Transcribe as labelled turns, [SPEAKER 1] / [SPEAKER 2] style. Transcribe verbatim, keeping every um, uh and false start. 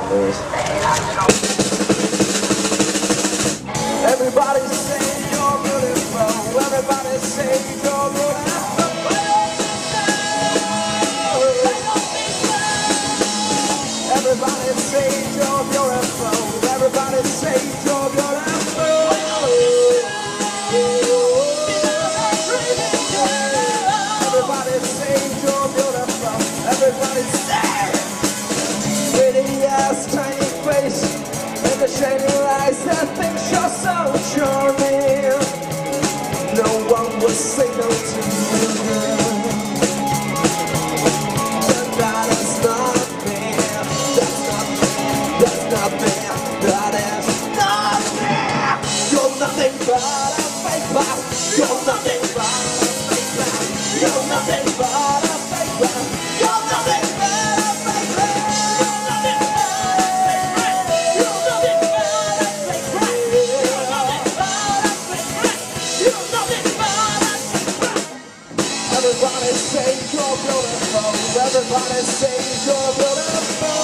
[SPEAKER 1] Everybody say you're beautiful. Everybody say you're beautiful. Everybody say you're beautiful. Everybody say you're beautiful. Everybody say you're beautiful. Everybody say. Pretty ass, tiny face, and the shiny lights that think you're so charming. No one will say no to you. And that is not fair. That's not fair. That's not fair. That is not fair. You're nothing but a fake laugh. You're nothing but a fake laugh. You're nothing but a fake laugh. You're nothing but a fake laugh. Everybody say you're beautiful. Everybody say you're beautiful.